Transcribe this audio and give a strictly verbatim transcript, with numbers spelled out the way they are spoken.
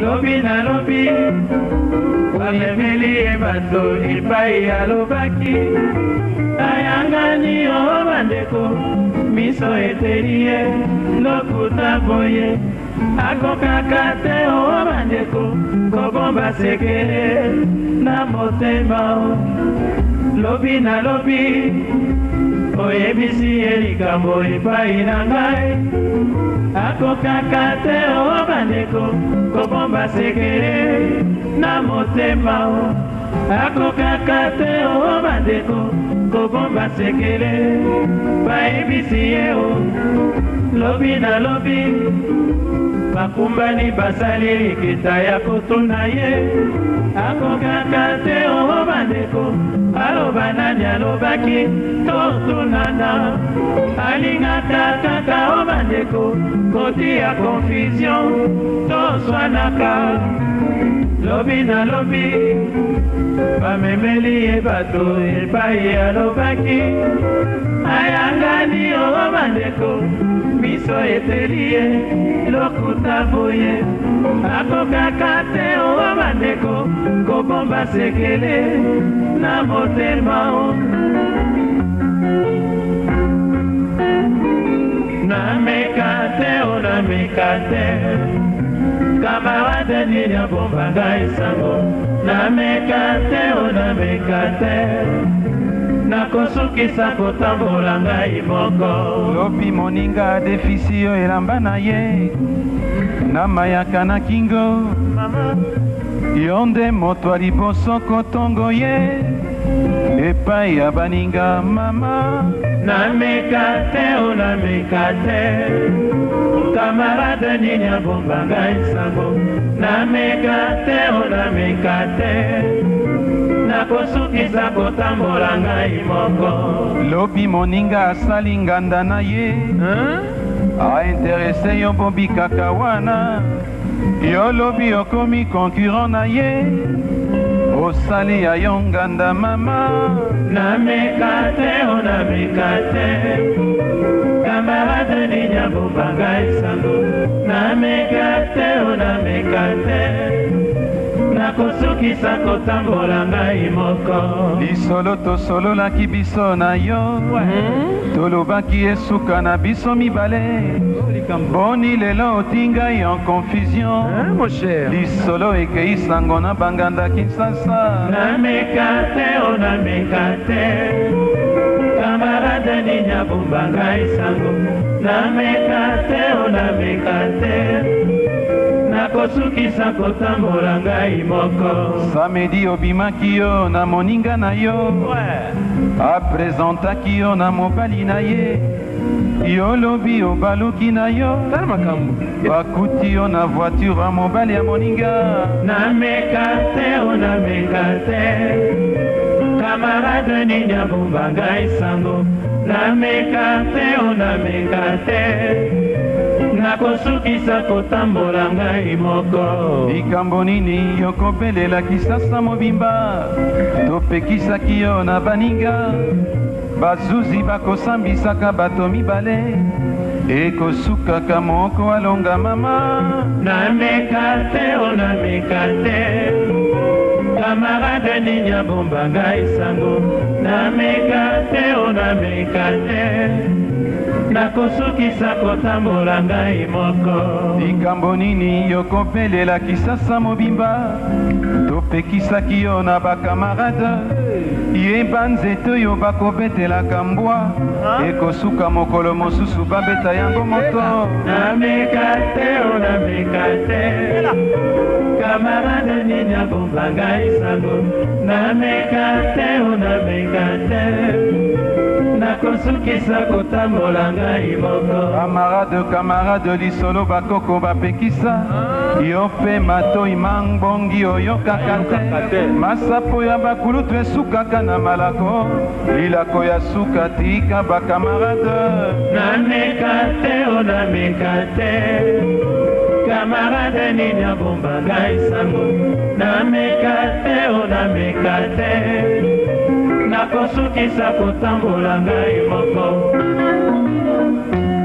lobi na lobi bamemeli ye bato epai alobaki ayangani o bandeko miso eteli ye lokuta boye akokaka te o bandeko kobomba sekele na motema lobi na lobi oyebisi ye likambo epai na ngai akokaka te o bandeko kobomba sekele na motema akokaka te o bandeko kobomba sekele bayebisi ye o lobi na lobi bakumbani basali likita ya kotuna ye akokaka te o bandeko aloba nani alobaki totunana alingaka kaka o bandeko kotia confusion toswanaka lobi na lobi bamemeli ye bato epai alobaki ayangani o bandeko miso eteli ye lokuta boye akokaka te o bandeko kobomba sekele na motema nameka te o nameka te camarade nini abomba ngai sango nameka te o nameka te nakosukisa kotambola ngai moko lobi moninga defisi yo elamba na ye namayaka na kingo yo nde moto ya liboso kotongo ye epai ya baninga mama nameka te o nameka te camarade nini abomba ngai sango nameka te o nameka te nakosukisa kotambola ngai moko lobi moninga asali nganda na ye ainterese yo bobi kaka wana yo lobi okomi concurrent na ye osali ya yo nganda mama nameka te o nameka te camarade nini abomba ngai sango nameka te o nameka te nakosukisa kotambola ngai moko lisolo tosololaki biso na yo tolobaki esuka na biso mibale boni lelo otingai en confusion lisolo ekei sango na banganda Kinshasa nameka te o nameka te camarade nini abomba ngai sango nameka te o nameka te nakosukisa kotambola ngai moko samedi obimaki yo na moninga na yo apresentaki yo na mobali na ye yo lobi obaluki na yo bakuti yo na voiture ya mobali ya moninga nameka te o nameka te camarade nini abomba ngai sango nameka te o nameka te nakosukisa kotambola ngai moko likambo nini yokobelela Kisasa mobimba topekisaki yo na baninga bazuzi bakosambisaka bato mibale ekosukaka moko alonga mama nameka te o nameka te camarade nini abomba ngai sango nameka te o nameka te nakosukisa kotambola ngai moko likambo nini yokobelela Kisasa mobimba topekisaki yo na bakamarade yeba nzete oyo bakobetelaka mbwa ekosuka mokolo mosusu babeta yango moto nameka te o nameka te camarade nini abomba ngai sango nameka te o nameka te nakosukisa kotambola ngai moko kamarade kamarade lisolo bakoko bapekisa yo mpe matoi mangbongi oyokaka te masapo ya bakulutu esukaka na malako lilako ya suka tika bakamarade nameka te o nameka te camarade nini abomba ngai sango nameka te o nameka te nakosukisa kotambola ngai moko